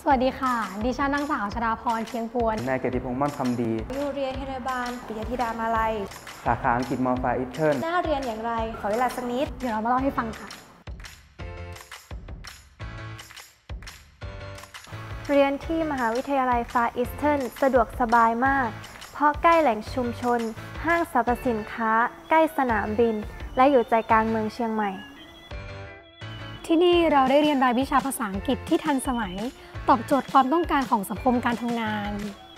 วัสดีค่ะดิฉันนางสาวชฎาพรเชียงพวนนายเกียรติพงษ์ม่อนคำดีอยู่เรียนเทเลบาลปิยธิดามาลัยสาขาอังกฤษมฟาอิสเทิร์นน่าเรียนอย่างไรขอเวลาสักนิดเดี๋ยวเรามาเล่าให้ฟังค่ะเรียนที่มหาวิทยาลัยฟาร์อีสเทิร์นสะดวกสบายมากเพราะใกล้แหล่งชุมชนห้างสรรพสินค้าใกล้สนามบินและอยู่ใจกลางเมืองเชียงใหม่ที่นี่เราได้เรียนรายวิชาภาษาอังกฤษที่ทันสมัยตอบโจทย์ความต้องการของสังคมการทำงาน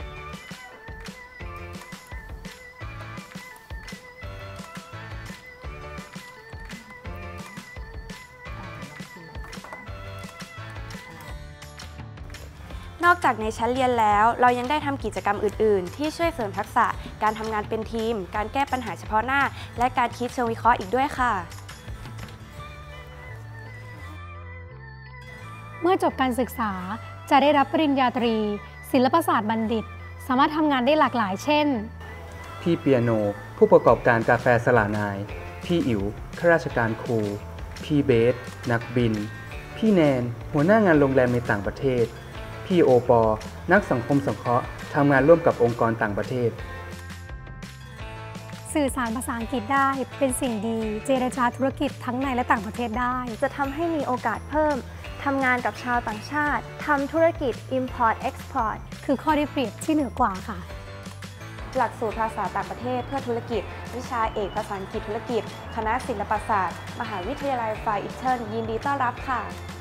นอกจากในชั้นเรียนแล้วเรายังได้ทำกิจกรรมอื่นๆที่ช่วยเสริมทักษะการทำงานเป็นทีมการแก้ปัญหาเฉพาะหน้าและการคิดเชิงวิเคราะห์อีกด้วยค่ะเมื่อจบการศึกษาจะได้รับปริญญาตรีศิลปศาสตร์บัณฑิตสามารถทำงานได้หลากหลายเช่นพี่เปียโนผู้ประกอบการกาแฟสลานายพี่อิ๋วข้าราชการครูพี่เบสนักบินพี่แนนหัวหน้างานโรงแรมในต่างประเทศพี่โอปอนักสังคมสงเคราะห์ทำงานร่วมกับองค์กรต่างประเทศสื่อสารภาษาอังกฤษได้เป็นสิ่งดีเจรจาธุรกิจทั้งในและต่างประเทศได้จะทำให้มีโอกาสเพิ่มทำงานกับชาวต่างชาติทำธุรกิจ Import Export คือข้อได้เปรียบที่เหนือกว่าค่ะหลักสูตรภาษาต่างประเทศเพื่อธุรกิจวิชาเอกภาษาอังกฤษธุรกิจคณะศิลปศาสตร์มหาวิทยาลัยฟาร์อีสเทิร์นยินดีต้อนรับค่ะ